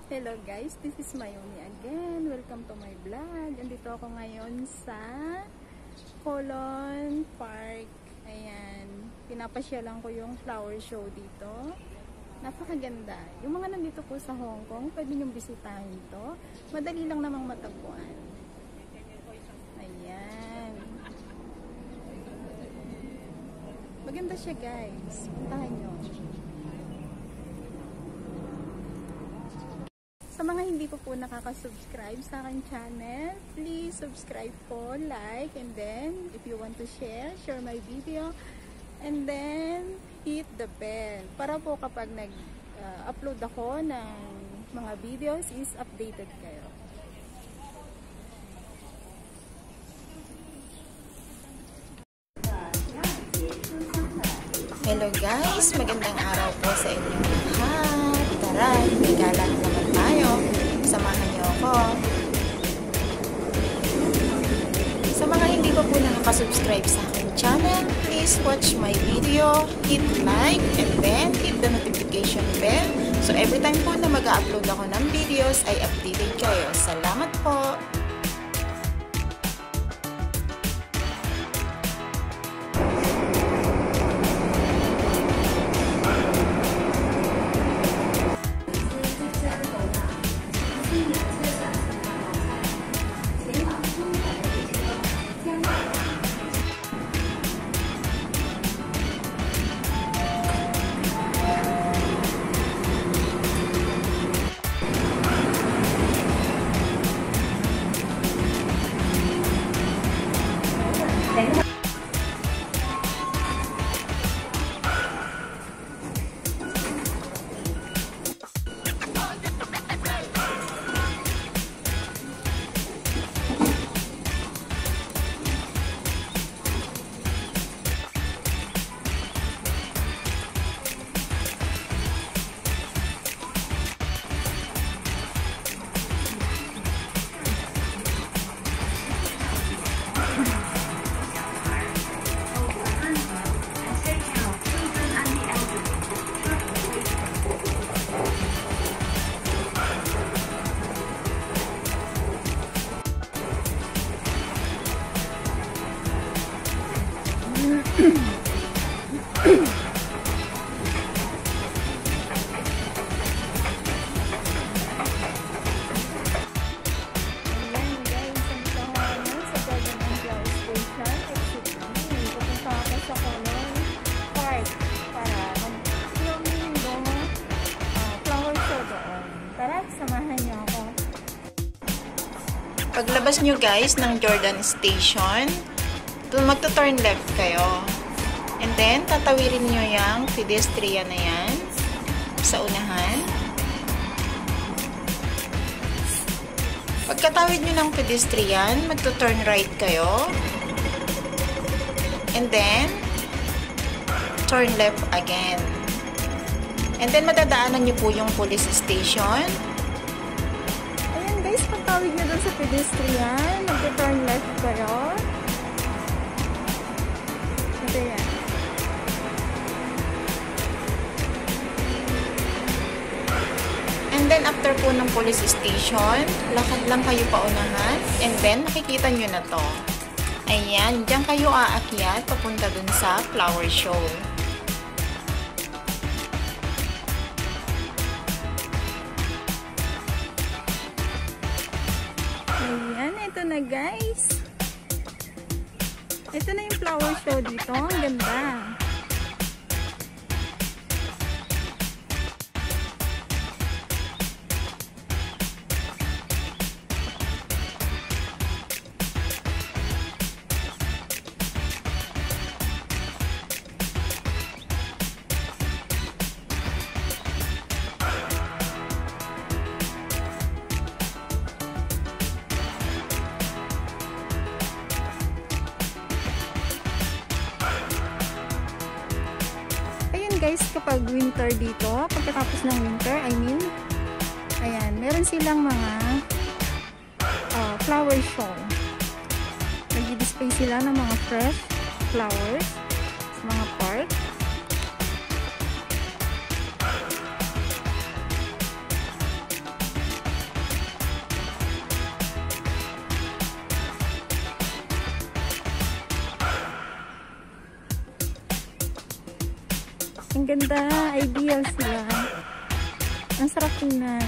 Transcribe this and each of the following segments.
Hello guys, this is Mayumi again. Welcome to my vlog. Andito ako ngayon sa Colon Park. Ayan, pinapasyalan ko yung flower show dito. Napakaganda. Yung mga nandito po sa Hongkong, pwede niyong bisitahin to. Madali lang namang matagpuan. Ayan. Maganda siya guys. Puntahan nyo. Sa mga hindi po nakaka-subscribe sa aking channel, please subscribe po, like, and then if you want to share my video, and then hit the bell para po kapag nag-upload ako ng mga videos is updated kayo. Hello guys, magandang araw po sa inyong lahat. Tara, nagala naman tayo. Samahan niyo ako. Sa mga hindi pa po nakaka-subscribe sa aking channel, please watch my video, hit like, and then hit the notification bell. So every time po na mag-upload ako ng videos ay updated kayo. Salamat po! Paglabas nyo guys ng Jordan Station, magto-turn left kayo. And then, tatawirin nyo yung pedestrian na yan sa unahan. Pagkatawid nyo ng pedestrian, magto-turn right kayo. And then, turn left again. And then, madadaanan nyo po yung police station. Guys, pagtawid nyo dun sa pedestrian, mag-turn left kayo. Ito yan. And then, after po ng police station, lakad lang kayo paunahan. And then, makikita nyo na to. Ayan, dyan kayo aakyat papunta dun sa flower show. Ito na guys. Ito na yung flower show dito. Ang ganda. Guys, kapag winter dito, pagkatapos ng winter, ayan, meron silang mga flower show. Nag-display sila ng mga fresh flowers sa mga park. Ang ganda. Ideal sila. Ang sarap tingnan.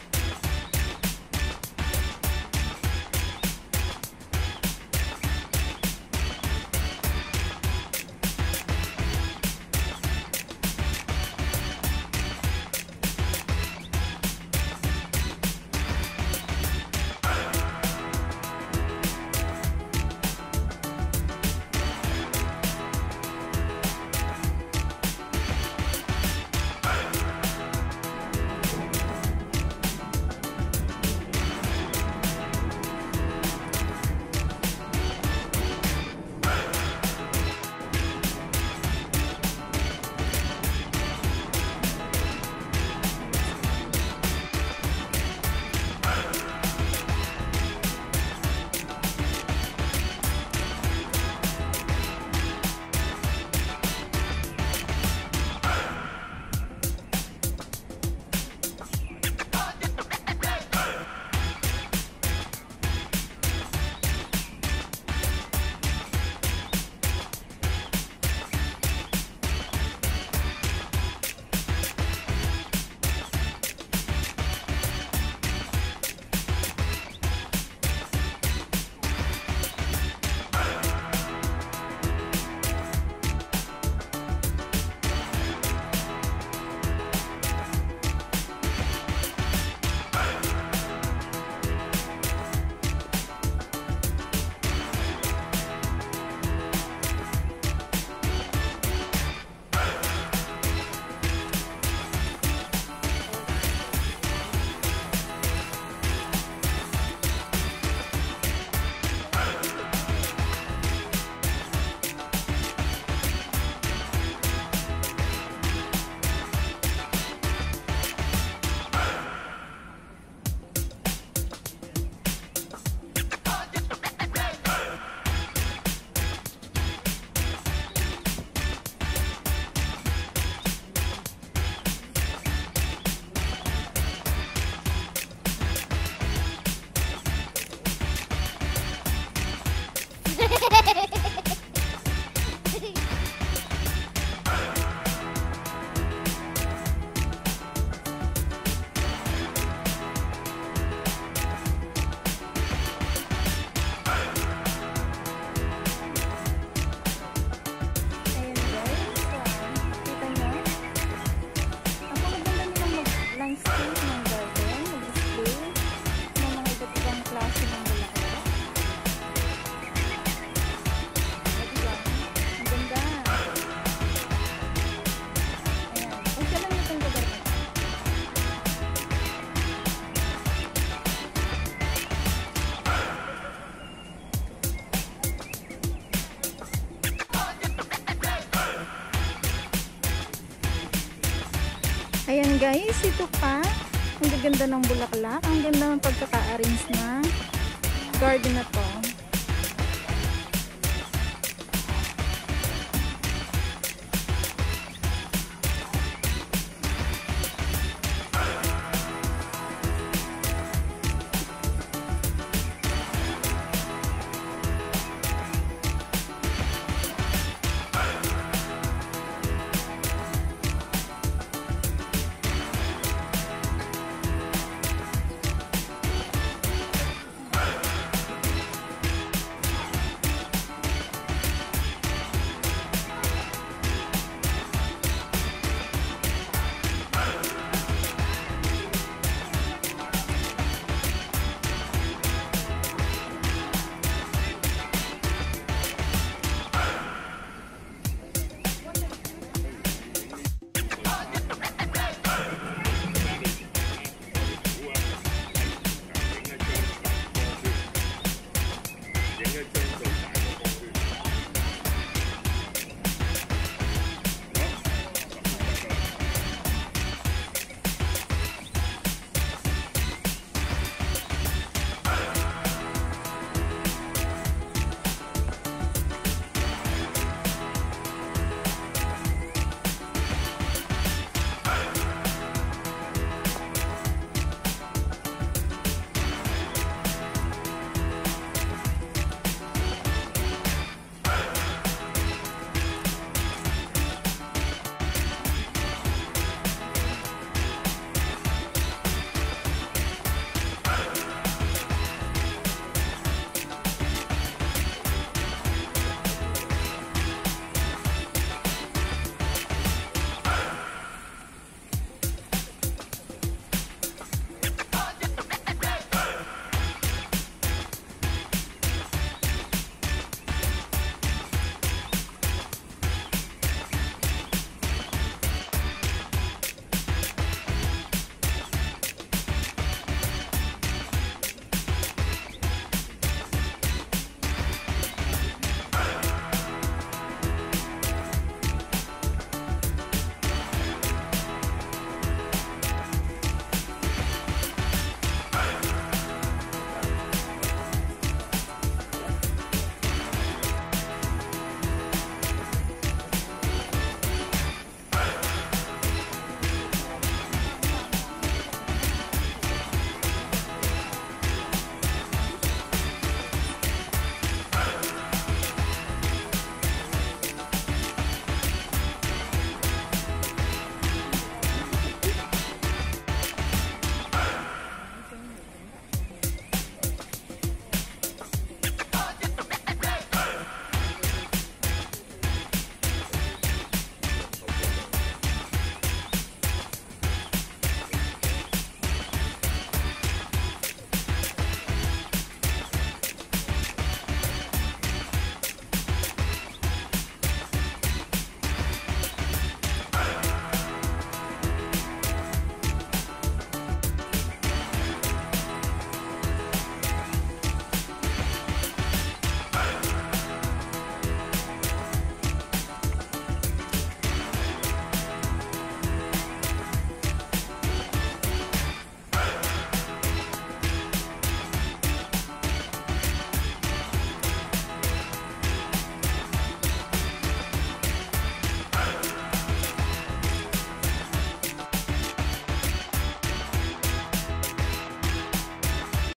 Ayan guys, ito pa. Ang ganda ng bulaklak. Ang ganda ng pagkaka-arrange na garden na to.